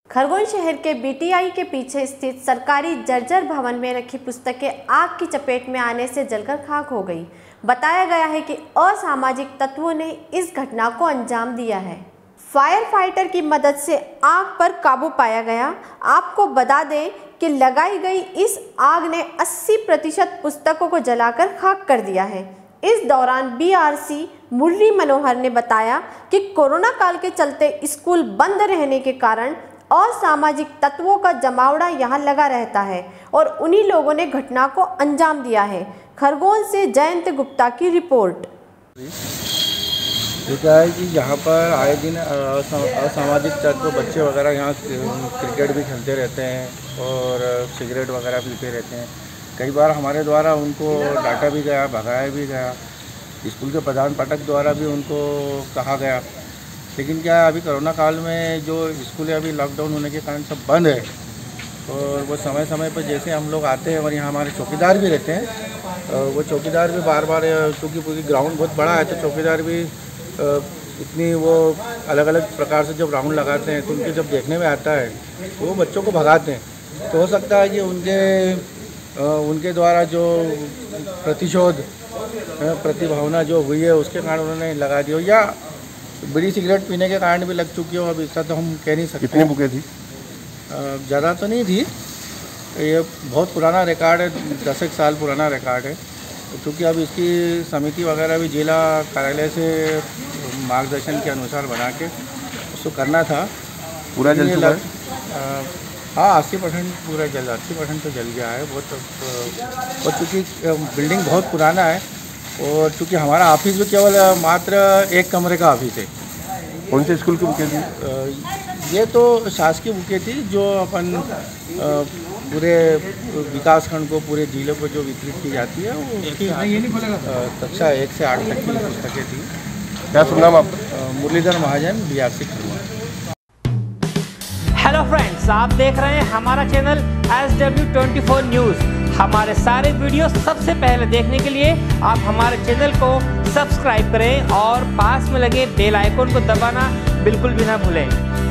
खरगोन शहर के बीटीआई के पीछे स्थित सरकारी जर्जर भवन में रखी पुस्तकें आग की चपेट में आने से जलकर खाक हो गई। बताया गया है कि असामाजिक तत्वों ने इस घटना को अंजाम दिया है। फायर फाइटर की मदद से आग पर काबू पाया गया। आपको बता दें कि लगाई गई इस आग ने 80% पुस्तकों को जलाकर खाक कर दिया है। इस दौरान बीआरसी मुरली मनोहर ने बताया कि कोरोना काल के चलते स्कूल बंद रहने के कारण असामाजिक तत्वों का जमावड़ा यहाँ लगा रहता है और उन्हीं लोगों ने घटना को अंजाम दिया है। खरगोन से जयंत गुप्ता की रिपोर्ट। ये क्या है कि यहाँ पर आए दिन असामाजिक तत्व बच्चे वगैरह यहाँ क्रिकेट भी खेलते रहते हैं और सिगरेट वगैरह पीते रहते हैं। कई बार हमारे द्वारा उनको डांटा भी गया, भगाया भी गया, स्कूल के प्रधान पाठक द्वारा भी उनको कहा गया। लेकिन क्या अभी कोरोना काल में जो स्कूलें अभी लॉकडाउन होने के कारण सब बंद है और वो समय समय पर जैसे हम लोग आते हैं और यहाँ हमारे चौकीदार भी रहते हैं, वो चौकीदार भी बार बार, क्योंकि पूरी ग्राउंड बहुत बड़ा है तो चौकीदार भी इतनी वो अलग अलग प्रकार से जब राउंड लगाते हैं तो उनके जब देखने में आता है तो वो बच्चों को भगाते हैं। तो हो सकता है कि उनके द्वारा जो प्रतिशोध प्रतिभावना जो हुई है उसके कारण उन्होंने लगा दिया या बीड़ी सिगरेट पीने के कारण भी लग चुकी हो। अब इसका तो हम कह नहीं सकते। कितनी बुकें थी? ज़्यादा तो नहीं थी, ये बहुत पुराना रिकॉर्ड है, 10 साल पुराना रिकॉर्ड है। क्योंकि अब इसकी समिति वगैरह भी जिला कार्यालय से मार्गदर्शन के अनुसार बना के उसको करना था। पूरा जल चुका है? हाँ, 80% पूरा 80% तो जल गया है। बहुत चूँकि बिल्डिंग बहुत पुराना है और चूँकि हमारा ऑफिस भी केवल मात्र एक कमरे का ऑफिस है। कौन से स्कूल की बुकें थी? ये तो शासकीय बुकें थी जो अपन पूरे विकासखंड को, पूरे जिले को जो वितरित की जाती है वो उसकी कक्षा 1 से 8 तक की पुस्तकें थी। क्या सुन नाम आप? Murlidhar Mahajan, BRC Khargone. Hello friends, आप देख रहे हैं हमारा चैनल SW24 न्यूज़। हमारे सारे वीडियो सबसे पहले देखने के लिए आप हमारे चैनल को सब्सक्राइब करें और पास में लगे बेल आइकन को दबाना बिल्कुल भी ना भूलें।